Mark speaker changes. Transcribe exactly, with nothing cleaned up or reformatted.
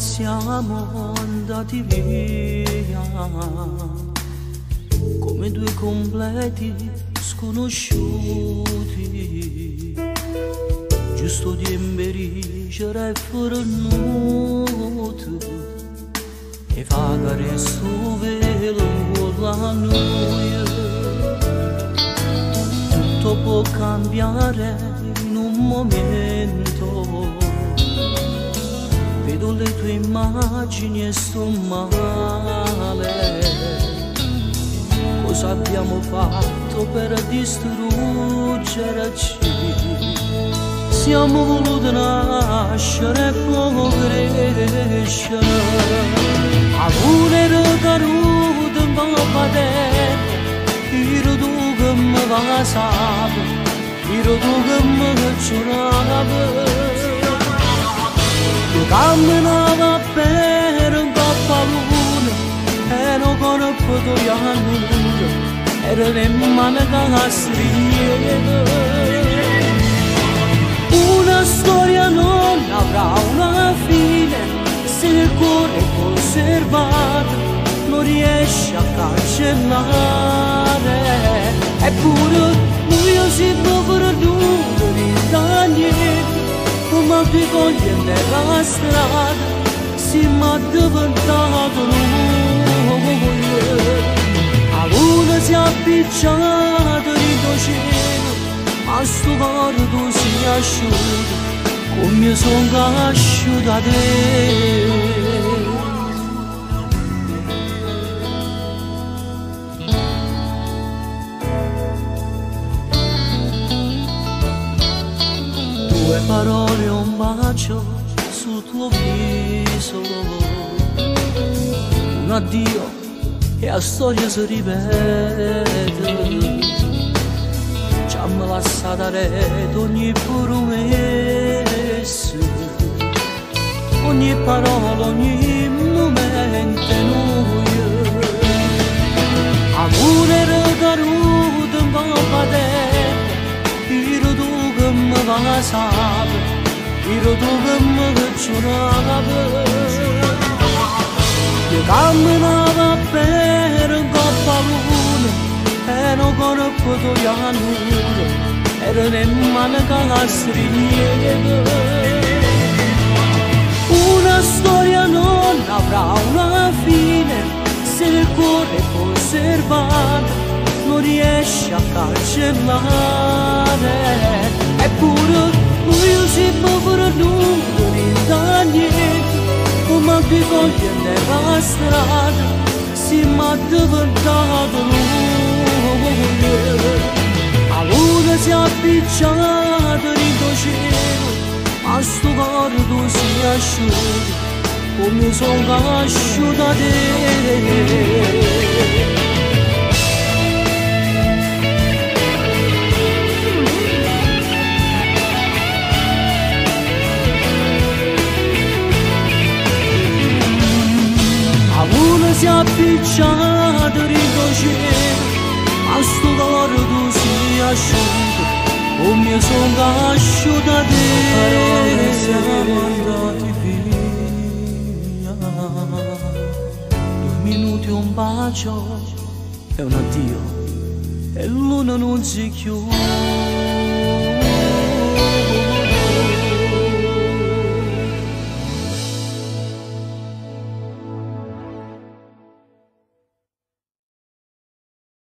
Speaker 1: siamo andati via come due completi sconosciuti, giusto di imbericere fornuto e fagare sto velo con la noia. Tutto può cambiare in un momento, vedo le tue immagini e sto male. Cosa abbiamo fatto per distruggerci? Siamo voluti nascere e poi crescere. Amore caduto in padere, io tu che mi vasavi, io tu che mi giuravi. Io camminavo per un coppa luna e non conosco tu l'amore, era le mani che stringeva. Una storia non avrà una fine se nel cuore conservato non riesce a cancellare. Eppure lui si può perduto da niente, come due foglie nella strada si m'ha diventato lui. A luna si è appicciato in cielo, ma sto cuore tu si asciuga come sono asciuga da te. Due parole e un bacio sul tuo viso, un addio e la storia si ripete. Ci hanno lasciato rete ogni promessa, ogni parola, ogni momento noi. Amore caduto in coppa terra, io tu che mi vasavi, io tu che mi giuravi. Io camminavo per un coppa luna e non conosco tu l'amore, era le mani che stringeva. Una storia non avrà una fine se il cuore conservato non riesce a cancellare. Eppure lui si può perduto da niente, come due foglie nella strada si m'ha diventato lui. A luna si è appicciato in cielo, ma sto cuore tu si asciuga come sono asciuga te. Si è appicciato in cielo, ma sto cuore tu si asciuga come sono asciuga te. Parole siamo andati via, due minuti un bacio e un addio e l'una non si chiude.